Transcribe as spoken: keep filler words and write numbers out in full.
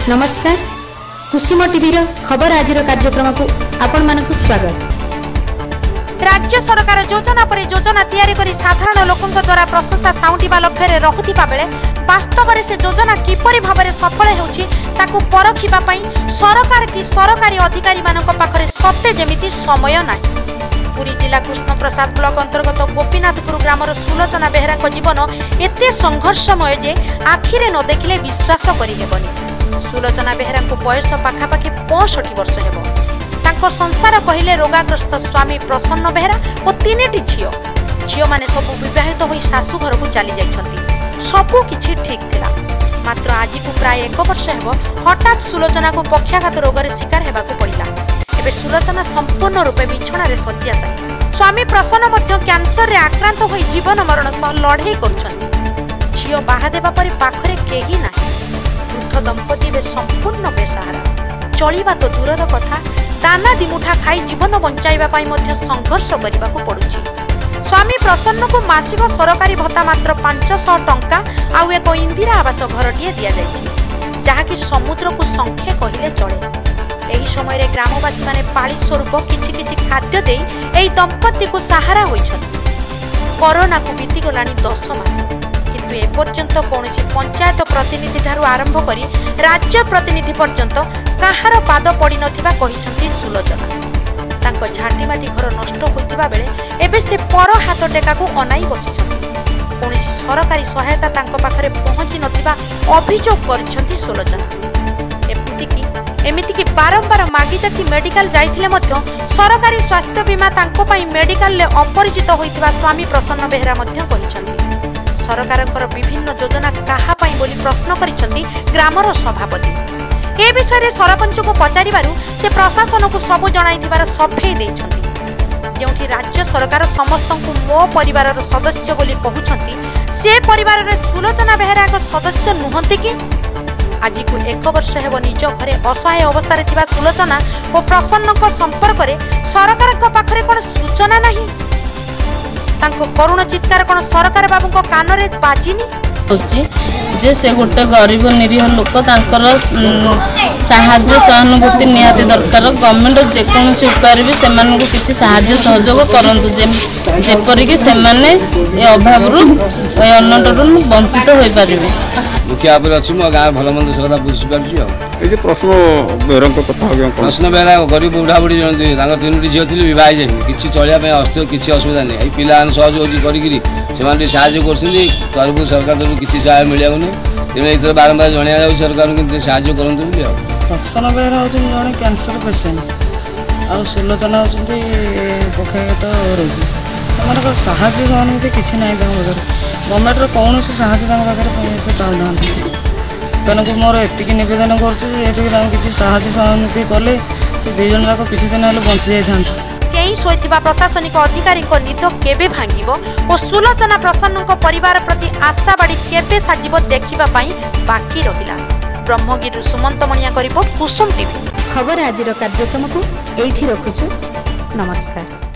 नमस्कार कुसुम टीवी खबर आज कार्यक्रम को आपण मानक स्वागत। राज्य सरकार योजना पर योजना तैयारी करी साधारण लोकंक द्वारा प्रशंसा साउंटिबा लक्ष्य रखुथिबा बेले वास्तव में से योजना किपरि भाबरे सफल हेउछि ताकू परखिबा पई सरकार की सरकारी अधिकारी मानक पाखरे सत्य जेमिति समय नाही। पुरी जिला कृष्ण प्रसाद ब्लॉक अंतर्गत गोपीनाथपुर ग्रामर सुलोचना बेहरा जीवन एते संघर्षमय जे आखिरे न देखिले विश्वास करि हेबनी। सुलोचना बेहरा को बयस पाखापाखि पैंसठ वर्ष हेबो। तांको संसार कहिले रोगाग्रस्त स्वामी प्रसन्न बेहरा और तीन झील झील माने सबू विवाहित होई सासू घर को चली जाइछंती। सबू किछि ठीक थिला मात्र आज को प्राय एक वर्ष हेबो हठात सुलोचना को पक्षाघात रोग रे शिकार हेबाकू पड़िला। एबे सुलोचना संपूर्ण रूपे बिछणारे शय्याशायी। स्वामी प्रसन्न मध्य कैंसर रे आक्रांत होई जीवन मरण सह लड़ाई करुछंती। झील बाहा देबा परे पाखरे केही नाही। वृद्ध दंपति बे संपूर्ण बेसहारा। चलिबा तो दूरर कथा दाना दिमुठा खाई जीवन बंचाइबा पाई मध्य संघर्ष करिबाकू पड़ुछि। स्वामी प्रसन्न को मासिक सरकारी भत्ता मात्र पांच सौ टंका आउ एक इंदिरा आवास घरटिए दिया जाइछि जहा कि समुद्र को संख्या कहिले चले। एही समय रे ग्रामवासी माने पाली स्वरूप किछि किछि खाद्य देई एही दंपति को सहारा होइछथि। कोरोना को बीती गलानी दस मास किंतु ए पर्यंत कोनोसी पंचायत प्रतिनिधि ठारू आरंभ करी राज्य प्रतिनिधि पर्यंत काहार पाद पड़ी नथिबा कहिछंती सुलोचना। तांको झाटीमाटी घर नष्ट होइतिबा बेले एबे से पर हाथ टेका को अनाई बसिछंती। कोनोसी सरकारी सहायता तांको पाखरे पहुंची नथिबा अभियोग करिछंती सुलोचना। एमिति कि एमिति कि बारंबार मागी जाची मेडिकल जाइथिले मध्य सरकारी स्वास्थ्य बीमा तांको पई मेडिकल ले अपरिचित होइतिबा स्वामी प्रसन्न बेहरा मध्य कहिछंती। सरकारकर विभिन्न योजना काहा पई बोली प्रश्न करिछंती ग्रामर सभापति। ए विषय रे सरपंच को पचारिबारु से प्रशासन को सबु जणाइथिबार सफेई देइछंती। जेउठी राज्य सरकार समस्त को मो परिवार सदस्य बोली कहउछंती से परिवार रे सुलोचना बेहरा एक सदस्य नुहंती कि। आज को एक वर्ष हेब निज घरे असहाय अवस्था रे थिबा सुलोचना और प्रसन्न को संपर्क रे सरकार को पाखरे कोन सूचना नाही। तांको करुण चित्कार कोन सरकार बाबू को कान रे बाजिनी होची जे से गोटे गरीब निरीह लोक तांकर साहाय्य सहानुभूति निहाती दरकार। गवर्नमेंट जेकोसी उपाय भी सेमान को किसी साहाय्य सहयोग करंतु जेपरि कि सेमाने ए अभाव रु ए अनटरु वंचित होई परिबे। मुखिया पर अछि मो गाँ भल मंद सब बुझी पारछि। ए जे प्रश्न बेहरंक कथा हो प्रश्न बेहरा गरीब बुढ़ा बुढ़ी जन तांको तीनोटी झियो थिले विवाह जाय किछि चलिया पे अस्ति किछि असुविधा नै। ए पिला सहयोग करी करी सेमान साहाय्य करछिली तरबु सरकार तरबु किछि सहायता मिलियाउनी। तेने इतर बारंबार जणिया जाउ सरकार कि साहाय्य करंतु बिली। प्रसन्न बेहरा होछि जने कैंसर पेशेंट आ सुलोचना होछि पक्षाघात रोगी। सेमानक साहाय्य सहानुभूति किछि नै तांको पाखरे। गवर्नमेंट रो कोनोसी साहाय्य तांको पाखरे पैसा पाउनांती। तेणुक मोर एतिकी निवेदन करुँच किसी साहाय्य सहानुभूति कले दुई जन जाक किसी दिन हेल्ले बंची जाइथांते। चेई शोइथिबा प्रशासनिक अधिकारी निद केबे भांगिबो और सुलोचना प्रसन्न परिवार प्रति आशाबाड़ी केबे साजिबो देखिबा पई बाकी रहिला। Brahmagiri Sumanta Mania report Kusum TV. खबर आज कार्यक्रम को एठी रखुछु। नमस्कार।